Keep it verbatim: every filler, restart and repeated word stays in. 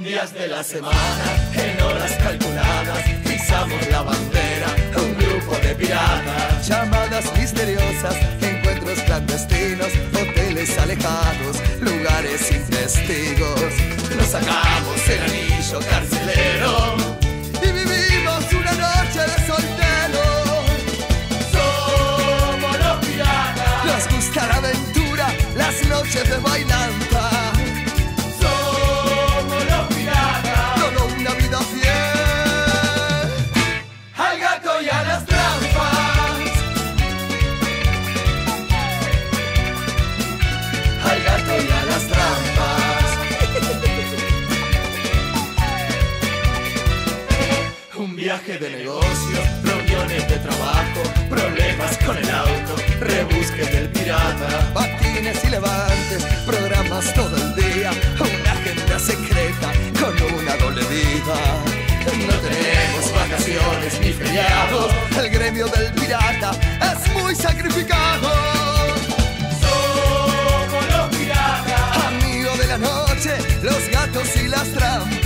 días de la semana, en horas calculadas, izamos la bandera, un grupo de piratas. Llamadas misteriosas, encuentros clandestinos, hoteles alejados, lugares sin testigos. Nos sacamos el anillo carcelero y vivimos una noche de solteros. Somos los piratas. Nos gusta la aventura, las noches de bailanta. Somos los piratas. Todo una vida fiel al gato y a las trampas. Al gato y a las trampas. Un viaje de negocios, reuniones de trabajo, problemas con el auto, rebusques del pirata. Patines y levantes, programas todo el día, una agenda secreta con una doble vida. No tenemos vacaciones ni feriados, el gremio del pirata es muy sacrificado. Somos los piratas. Amigo de la noche, los gatos y las trampas.